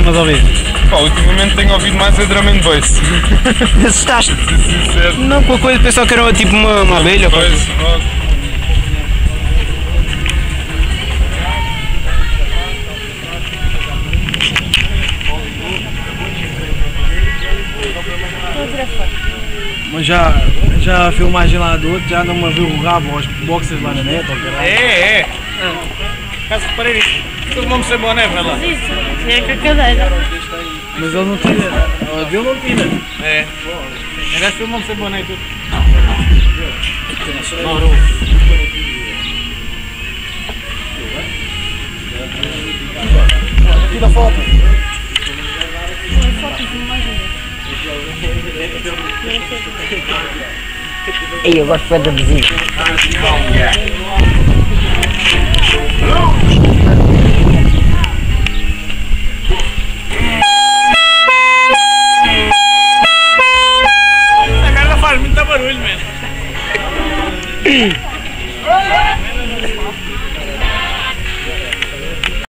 costumas ouvir? Pá, ultimamente tenho ouvido mais a drum and bass. Assustaste? Sincero. Não, com a coisa, pensou que era tipo uma abelha ou coisa. Mas já filmagem lá do outro, já não me viu o rabo aos boxers lá na net, ou caralho? É. Caso reparei nisso. Filmamos sem boné, vai lá. Isso é com a cadeira. Mas ele não tira, ele não tira. É. O gajo filmamos sem boné e tudo. Tira foto. Ei, eu gosto de da vizinha.